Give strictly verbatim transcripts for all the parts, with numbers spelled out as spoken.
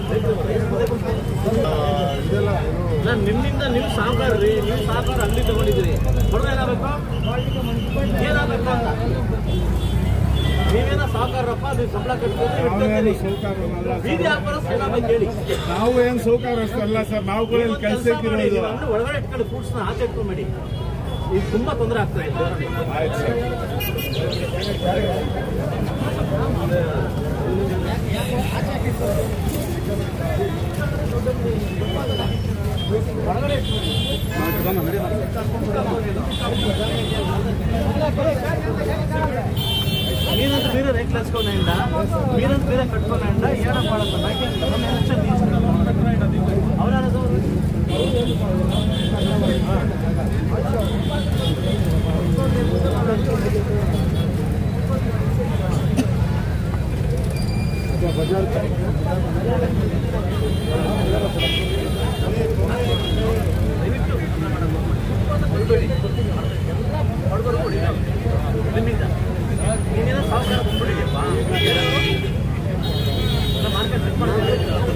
ನಾನು ನಿಮ್ಮಿಂದ ನೀವು ಸಾಕಾರ ರೀ, ನೀವು ಸಾಕಾರ ಅಂಗಡಿ ತಗೊಂಡಿದ್ದೀರಿ, ಹೊಡೆದ ಏನಾಗಬೇಕು ಏನಾಗಬೇಕು ಅಂತ ನೀವೇನೋ ಸಾಕಾರಪ್ಪ, ನೀವು ಸಂಬಳ ಕಟ್ಕೊಂಡ್ರೆ ಬೀದಿ ವ್ಯಾಪಾರಸ್ಥರು ಏನಾಗಬೇಕು ಹೇಳಿ. ನಾವು ಏನು ಸೌಕಾರಸ್ಥಲ್ಲ ಸರ್, ನಾವು ಕೆಲಸಕ್ಕೆ ಒಳಗಡೆ ಇಟ್ಕೊಂಡು ಫ್ರೂಟ್ಸ್ನ ಹಾಕಿ ಇಟ್ಕೊಂಡ್ಬೇಡಿ, ಇದು ತುಂಬಾ ತೊಂದರೆ ಆಗ್ತದೆ. ಆಯ್ತು ಸರ್. ಒಳಗಡೆ మీరంత మీరే రేట్లు వేసుకోనండి, మీరంత మీరే కట్టుకోనండి, ఏడా పడుతుంది అవునా ನೀನೇನೋ ಸಾವುಕಾರ ಬಂದ್ಬಿಟ್ಟಿದ್ಯಪ್ಪ, ಮಾರ್ಕೆಟ್ ಚೆಕ್ ಮಾಡ್ತೀನಿ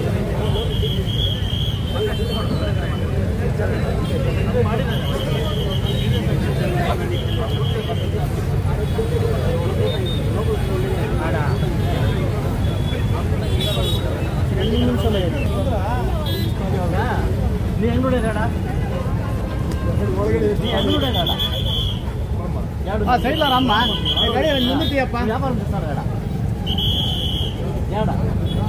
ಮಾಡಿ రెండు నిమిషాలు నీ అంగుడే రాడా నీ అంగుడే రాడా సైడ్లో రమ్మా గడి ముందు తీయప్ప వ్యాపారం చేస్తారు కదా ఏడా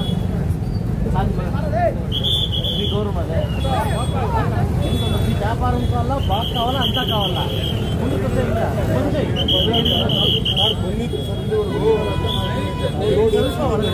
మీ గౌరవం అదే మీ వ్యాపారం కావాలా, బాగా కావాలా, అంతా కావాలా, ముందుకు తెలుసుకోవాలి.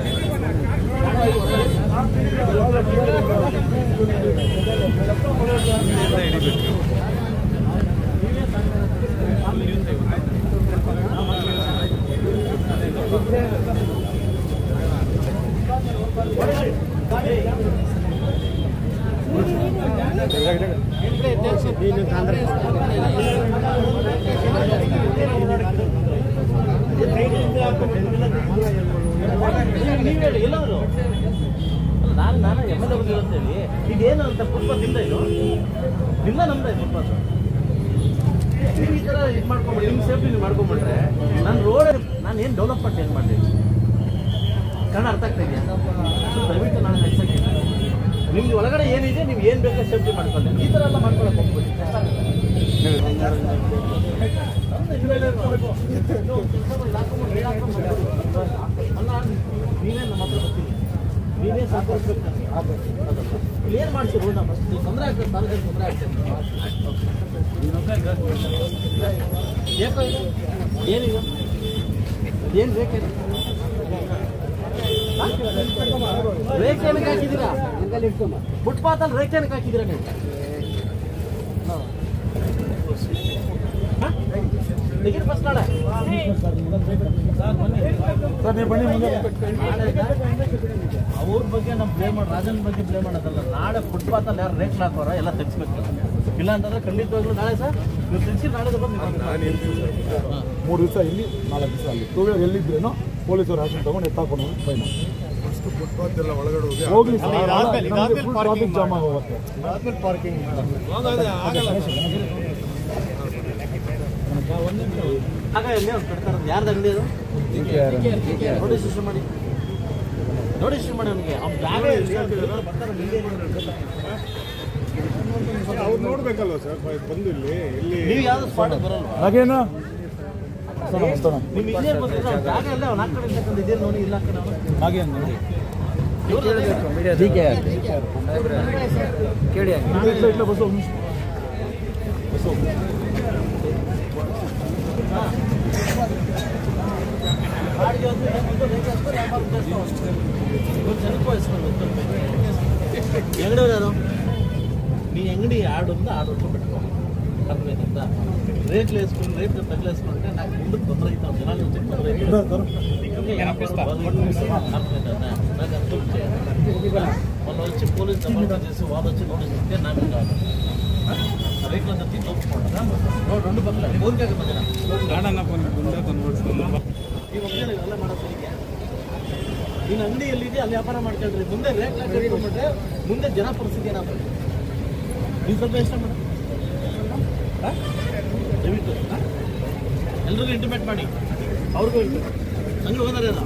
ಎಲ್ಲವರು ನಾನು ನಾನು ಎಮ್ ಎಲ್ ಎ ಬಂದಿರುತ್ತೇಳಿ, ಇದೇನು ಅಂತ ಫುಟ್ಪಾತ್ ನಿಂದ ಇದು ನಿಂದ ನಮ್ದ ಫುಟ್ಪಾತ್. ನೀವು ಈ ಥರ ಇದು ಮಾಡ್ಕೊಂಬಿಡಿ, ನಿಮ್ಮ ಸೇಫ್ಟಿ ನೀವು ಮಾಡ್ಕೊಂಬಿಟ್ರೆ ನಾನು ರೋಡ್ ನಾನು ಏನು ಡೆವಲಪ್ಮೆಂಟ್ ಏನು ಮಾಡ್ತೀನಿ ಕನ್ನಡ ಅರ್ಥ ಆಗ್ತಾ ಇದೆಯಾ? ಸೊ ದಯವಿಟ್ಟು ನಾನು ಹೆಚ್ಚಾಗಿ ನಿಮ್ಗೆ ಒಳಗಡೆ ಏನಿದೆ ನೀವು ಏನು ಬೇಕಾದ್ರೆ ಸೇಫ್ಟಿ ಮಾಡ್ಕೊಳ್ಳಿ, ಈ ಥರ ಎಲ್ಲ ಮಾಡ್ಕೊಳಕ್ಕೆ ಹೋಗ್ಬಿಡಿ. ಅಲ್ಲ ನೀವೇ ನಮ್ಮ ಹತ್ರ ಬರ್ತೀನಿ, ನೀವೇ ಸಾಕಷ್ಟು ಕ್ಲಿಯರ್ ಮಾಡಿಸಿ ರೋಡ್ನ ಫಸ್ಟ್. ನೀವು ತೊಂದರೆ ಆಗ್ತದೆ, ಸಾಲದಲ್ಲಿ ತೊಂದರೆ ಆಗ್ತದೆ. ಏಕೋ ಇದು ಏನಿದು ಏನು ರೇಖೆ ರೇಖೆ ಏನಕ್ಕೆ ಹಾಕಿದ್ದೀರಾ? ಫುಟ್ಪಾತಲ್ಲಿ ರೇಖೆ ಏನಕ್ಕೆ ಹಾಕಿದ್ದೀರಾ ನೀವು? ಟಿಕೆಟ್ ಫಸ್ಟ್ ನಾಳೆ ಸರ್ ನೀವು ಬನ್ನಿ ಮುಂದೆ. ಅವ್ರ ಬಗ್ಗೆ ನಮ್ಮ ಬ್ಲೇಮ್ ಮಾಡಿ ರಾಜನ್ ಬಗ್ಗೆ ಬ್ಲೇಮ್ ಮಾಡೋದಲ್ಲ. ನಾಳೆ ಫುಟ್ಪಾತಲ್ಲಿ ಯಾರು ರೇಟ್ ಹಾಕೋರ ಎಲ್ಲ ತೆಗಿಸ್ಬೇಕು. ಇಲ್ಲ ಅಂತಂದ್ರೆ ಖಂಡಿತವಾಗ್ಲೂ ನಾಳೆ ಸರ್ ನೀವು ತೆಗಿಸಿ ನಾಳೆ ಬಂದು ಮೂರು ದಿವಸ ಇಲ್ಲಿ, ನಾಲ್ಕು ದಿವಸ ಅಲ್ಲಿ. ಟೂ ವೀಲರ್ ಎಲ್ಲಿದ್ರೇನೋ ಪೊಲೀಸರು ಆಕ್ಷನ್ ತಗೊಂಡು ಎತ್ತಾಕೊಂಡು ಫೈನ್ ಫಸ್ಟ್ ಫುಟ್ಪಾತ್ ಎಲ್ಲ ಒಳಗಡೆ ಹೋಗಿ ಟ್ರಾಫಿಕ್ ಜಾಮ್ ಆಗೋಗುತ್ತೆ. ಹಾಗಾಗಿ ಕಟ್ತಾರೆ ಯಾರ್ದು ಅಂಗಡಿ ಅದು ನೋಟಿಸ್ ಇಶ್ಯೂ ಮಾಡಿ, ನೋಟಿಸ್ ಇಶ್ಯೂ ಮಾಡಿ ಅವನಿಗೆ. ಅವ್ನ ಜಾಗ ಅವ್ರು ನೋಡ್ಬೇಕಲ್ವ ಸರ್ ಬಂದು ಇಲ್ಲಿ ಇಲ್ಲಿ ನೀವು ಯಾವ್ದು ಸ್ಪಾಟ್ ಬರಲ್ವ? ಹಾಗೇನು ನಿಮ್ಗೆ ಇಲ್ಲೇ ಬಂದಿದ್ರೆ ಅವ್ನ ಜಾಗ ಎಲ್ಲ ಅವ್ನ ಹಾಕಡೆ ಇರ್ತಕ್ಕಂಥ ಇದೇನು ನೋಡಿ ಇಲ್ಲ ಹಾಕಿ ನಾವು ಹಾಗೇನು ಕೇಳಿ ಬಸ್ಸು ಬಸ್ಸು ಬಾಡಿಗೆ ಒಂದು ಜನಕ್ಕೆ ವಹಿಸ್ಕೊಂಡು ಅಂಗಡಿ ಯಾರು ನೀ ಅಂಗಡಿ ಆಡೋದ್ರಿಂದ ಆಡೋದು ಬಿಟ್ಕೊ ಅರ್ಥ ರೇಟ್ ವೇಸ್ಕೊಂಡು ರೇಟ್ ತಗಲೇಸ್ಕೊಂಡ್ರೆ నాకు ముందుకు తొందరగా ఇస్తాం జనాలు వచ్చి తొందరగా నాకు అర్థం చేయాలి. వాళ్ళు వచ్చి పోలీస్ జమానా చేసి వాళ్ళు వచ్చి నోటీస్ ఇస్తే నాకు కాదు రేట్లంతా తీసుకోకుండా రెండు పక్కల ఊరికే మధ్యన ఈ ఒక్కనే ఇವೆಲ್ಲ ಮಾಡೋದು ನಿನ್ನ ಅಂಗಡಿ ಎಲ್ಲಿದೆ ಅಲ್ಲಿ ವ್ಯಾಪಾರ ಮಾಡ್ಕೊಳ್ರಿ. ಮುಂದೆ ರೇಟ್ ಕಟ್ಕೊಂಡ್ಬಿಟ್ರೆ ಮುಂದೆ ಜನ ಪರಿಸ್ಥಿತಿ ಏನಾಗ್ತದೆ? ನೀವು ಸ್ವಲ್ಪ ಇಷ್ಟ ಮಾಡ ದಯವಿಟ್ಟು ಎಲ್ರಿಗೂ ಇಂಟಿಮೇಟ್ ಮಾಡಿ, ಅವ್ರಿಗೂ ಇಂಟಿಮೇಟ್ ಹಂಗೆ ಹೋದಾರೇನೋ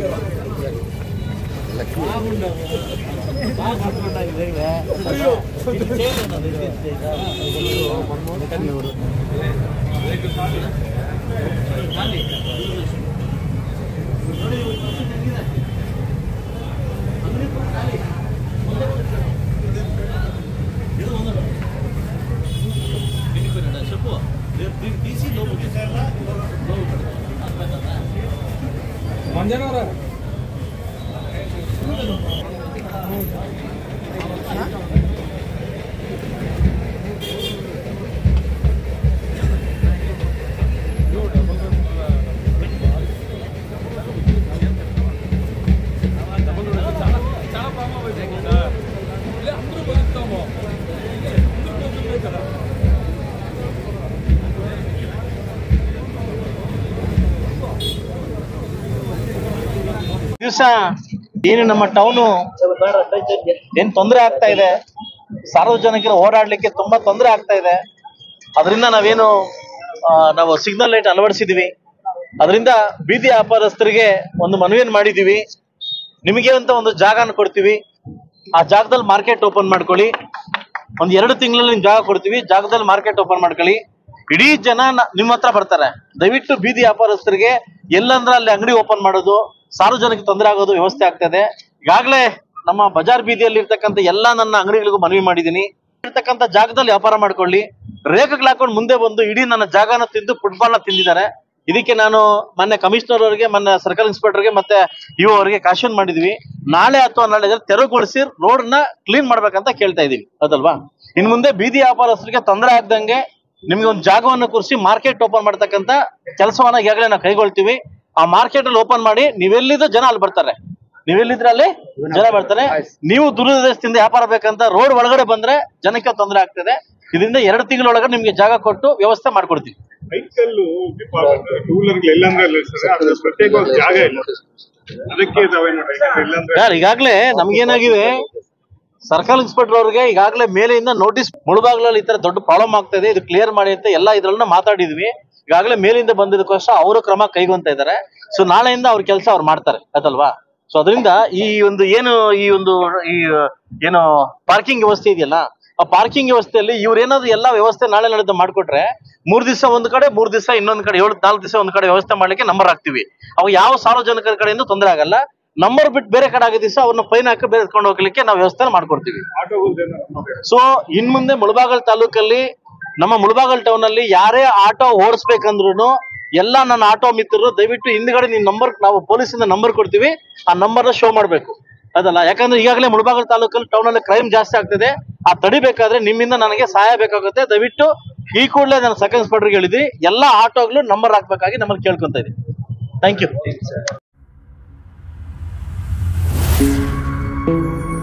ಮಂಜನವರ చాలా ప్రాబ్లం అయితే సార్ ఇలా అందరూ బతుకుతాము అందరూ బతుకుతాయి కదా. ದಿವಸ ಏನು ನಮ್ಮ ಟೌನು ಏನ್ ತೊಂದರೆ ಆಗ್ತಾ ಇದೆ, ಸಾರ್ವಜನಿಕರು ಓಡಾಡ್ಲಿಕ್ಕೆ ತುಂಬಾ ತೊಂದರೆ ಆಗ್ತಾ ಇದೆ. ಅದರಿಂದ ನಾವೇನು ನಾವು ಸಿಗ್ನಲ್ ಲೈಟ್ ಅಳವಡಿಸಿದೀವಿ. ಅದರಿಂದ ಬೀದಿ ವ್ಯಾಪಾರಸ್ಥರಿಗೆ ಒಂದು ಮನವಿಯನ್ನು ಮಾಡಿದೀವಿ. ನಿಮಗೆ ಅಂತ ಒಂದು ಜಾಗನ ಕೊಡ್ತೀವಿ, ಆ ಜಾಗದಲ್ಲಿ ಮಾರ್ಕೆಟ್ ಓಪನ್ ಮಾಡ್ಕೊಳ್ಳಿ. ಒಂದ್ ಎರಡು ತಿಂಗಳಲ್ಲಿ ಜಾಗ ಕೊಡ್ತೀವಿ, ಜಾಗದಲ್ಲಿ ಮಾರ್ಕೆಟ್ ಓಪನ್ ಮಾಡ್ಕೊಳ್ಳಿ. ಇಡೀ ಜನ ನಿಮ್ಮ ಹತ್ರ ಬರ್ತಾರೆ. ದಯವಿಟ್ಟು ಬೀದಿ ವ್ಯಾಪಾರಸ್ಥರಿಗೆ ಎಲ್ಲಂದ್ರೆ ಅಲ್ಲಿ ಅಂಗಡಿ ಓಪನ್ ಮಾಡೋದು, ಸಾರ್ವಜನಿಕ ತೊಂದರೆ ಆಗೋದು ವ್ಯವಸ್ಥೆ ಆಗ್ತದೆ. ಈಗಾಗಲೇ ನಮ್ಮ ಬಜಾರ್ ಬೀದಿಯಲ್ಲಿ ಇರ್ತಕ್ಕಂಥ ಎಲ್ಲಾ ನನ್ನ ಅಂಗಡಿಗಳಿಗೂ ಮನವಿ ಮಾಡಿದ್ದೀನಿ, ಇರ್ತಕ್ಕಂಥ ಜಾಗದಲ್ಲಿ ವ್ಯಾಪಾರ ಮಾಡ್ಕೊಳ್ಳಿ. ರೇಖೆಗಳು ಹಾಕೊಂಡು ಮುಂದೆ ಬಂದು ಇಡೀ ನನ್ನ ಜಾಗನ ತಿಂದು ಫುಟ್ಬಾಲ್ ನ ತಿಂದಿದ್ದಾರೆ. ಇದಕ್ಕೆ ನಾನು ಮೊನ್ನೆ ಕಮಿಷನರ್ ಅವರಿಗೆ, ಮೊನ್ನೆ ಸರ್ಕಲ್ ಇನ್ಸ್ಪೆಕ್ಟರ್ಗೆ ಮತ್ತೆ ಇವು ಅವರಿಗೆ ಕಾಶನ್ ಮಾಡಿದ್ವಿ. ನಾಳೆ ಅಥವಾ ನಾಳೆ ತೆರವುಗೊಳಿಸಿ ರೋಡ್ ನ ಕ್ಲೀನ್ ಮಾಡ್ಬೇಕಂತ ಕೇಳ್ತಾ ಇದೀವಿ. ಅದಲ್ವಾ? ಇನ್ ಮುಂದೆ ಬೀದಿ ವ್ಯಾಪಾರಸ್ಥರಿಗೆ ತೊಂದರೆ ಆಗ್ದಂಗೆ ನಿಮ್ಗೆ ಒಂದು ಜಾಗವನ್ನು ಕೂರಿಸಿ ಮಾರ್ಕೆಟ್ ಓಪನ್ ಮಾಡ್ತಕ್ಕಂಥ ಕೆಲಸವನ್ನ ಈಗಾಗಲೇ ನಾವು ಕೈಗೊಳ್ತೀವಿ. ಆ ಮಾರ್ಕೆಟ್ ಅಲ್ಲಿ ಓಪನ್ ಮಾಡಿ ನೀವೆಲ್ಲಿದ್ದ ಜನ ಅಲ್ಲಿ ಬರ್ತಾರೆ, ನೀವೆಲ್ಲಿದ್ರೆ ಅಲ್ಲಿ ಜನ ಬರ್ತಾರೆ. ನೀವು ದೂರದೇಶದಿಂದ ವ್ಯಾಪಾರ ಬೇಕಂತ ರೋಡ್ ಒಳಗಡೆ ಬಂದ್ರೆ ಜನಕ್ಕೆ ತೊಂದರೆ ಆಗ್ತದೆ. ಇದರಿಂದ ಎರಡು ತಿಂಗಳೊಳಗಡೆ ನಿಮ್ಗೆ ಜಾಗ ಕೊಟ್ಟು ವ್ಯವಸ್ಥೆ ಮಾಡ್ಕೊಡ್ತೀವಿ. ವೆಹಿಕಲ್ಲು ಟೂ ವೀಲರ್ಗಳು ಎಲ್ಲಂದ್ರೆ ಪ್ರತ್ಯೇಕವಾಗಿ ಜಾಗ ಇಲ್ಲ, ಅದಕ್ಕೆ ಯಾರು ಈಗಾಗಲೇ ನಮ್ಗೇನಾಗಿದೆ, ಸರ್ಕಲ್ ಇನ್ಸ್ಪೆಕ್ಟರ್ ಅವ್ರಿಗೆ ಈಗಾಗಲೇ ಮೇಲೆಯಿಂದ ನೋಟಿಸ್, ಮುಳುಬಾಗ್ಲಲ್ಲಿ ಈ ತರ ದೊಡ್ಡ ಪ್ರಾಬ್ಲಮ್ ಆಗ್ತಾ ಇದೆ, ಇದು ಕ್ಲಿಯರ್ ಮಾಡಿ ಅಂತ ಎಲ್ಲ ಇದ್ರನ್ನ ಮಾತಾಡಿದ್ವಿ. ಈಗಾಗಲೇ ಮೇಲಿಂದ ಬಂದಿದ್ದಕ್ಕೋಸ್ಕರ ಅವರು ಕ್ರಮ ಕೈಗೊಂತ ಇದ್ದಾರೆ. ಸೊ ನಾಳೆಯಿಂದ ಅವ್ರ ಕೆಲಸ ಅವ್ರು ಮಾಡ್ತಾರೆ, ಅದಲ್ವಾ? ಸೊ ಅದರಿಂದ ಈ ಒಂದು ಏನು ಈ ಒಂದು ಈ ಏನು ಪಾರ್ಕಿಂಗ್ ವ್ಯವಸ್ಥೆ ಇದೆಯಲ್ಲ, ಆ ಪಾರ್ಕಿಂಗ್ ವ್ಯವಸ್ಥೆಯಲ್ಲಿ ಇವ್ರು ಏನಾದ್ರು ಎಲ್ಲಾ ವ್ಯವಸ್ಥೆ ನಾಳೆ ನಾಳಿದ್ದು ಮಾಡ್ಕೊಟ್ರೆ ಮೂರ್ ದಿವಸ ಒಂದ್ ಕಡೆ, ಮೂರ್ ದಿವಸ ಇನ್ನೊಂದ್ ಕಡೆ, ಏಳು ನಾಲ್ಕು ದಿವಸ ಒಂದ್ ಕಡೆ ವ್ಯವಸ್ಥೆ ಮಾಡ್ಲಿಕ್ಕೆ ನಂಬರ್ ಹಾಕ್ತಿವಿ. ಅವಾಗ ಯಾವ ಸಾರ್ವಜನಿಕರ ಕಡೆಯಿಂದ ತೊಂದರೆ ಆಗಲ್ಲ. ನಂಬರ್ ಬಿಟ್ಟು ಬೇರೆ ಕಡೆ ಆಗ ದಿವಸ ಅವ್ರನ್ನ ಫೈನ್ ಹಾಕಿ ಬೇರೆ ಎತ್ಕೊಂಡು ಹೋಗ್ಲಿಕ್ಕೆ ನಾವು ವ್ಯವಸ್ಥೆ ಮಾಡ್ಕೊಡ್ತೀವಿ. ಸೊ ಇನ್ ಮುಂದೆ ಮುಳಬಾಗಲ್ ತಾಲೂಕಲ್ಲಿ, ನಮ್ಮ ಮುಳಬಾಗಲ್ ಟೌನ್ ಅಲ್ಲಿ ಯಾರೇ ಆಟೋ ಓಡಿಸ್ಬೇಕಂದ್ರು ಎಲ್ಲಾ ನನ್ನ ಆಟೋ ಮಿತ್ರರು ದಯವಿಟ್ಟು ಹಿಂದ್ಗಡೆ ನಿಮ್ ನಂಬರ್, ನಾವು ಪೊಲೀಸಿಂದ ನಂಬರ್ ಕೊಡ್ತೀವಿ, ಆ ನಂಬರ್ ಶೋ ಮಾಡ್ಬೇಕು. ಅದಲ್ಲ, ಯಾಕಂದ್ರೆ ಈಗಾಗಲೇ ಮುಳಬಾಗಲ್ ತಾಲೂಕಲ್ಲಿ ಟೌನ್ ಅಲ್ಲಿ ಕ್ರೈಮ್ ಜಾಸ್ತಿ ಆಗ್ತಿದೆ. ಆ ತಡಿಬೇಕಾದ್ರೆ ನಿಮ್ಮಿಂದ ನನಗೆ ಸಹಾಯ ಬೇಕಾಗುತ್ತೆ. ದಯವಿಟ್ಟು ಈ ಕೂಡಲೇ ನಾನು ಸೆಕೆಂಡ್ ಇನ್ಸ್ಪೆಕ್ಟರ್ಗೆ ಹೇಳಿದ್ವಿ, ಎಲ್ಲಾ ಆಟೋಗಳು ನಂಬರ್ ಹಾಕ್ಬೇಕಾಗಿ ನಮ್ಮಲ್ಲಿ ಕೇಳ್ಕೊಂತ ಇದೀವಿ. Thank you.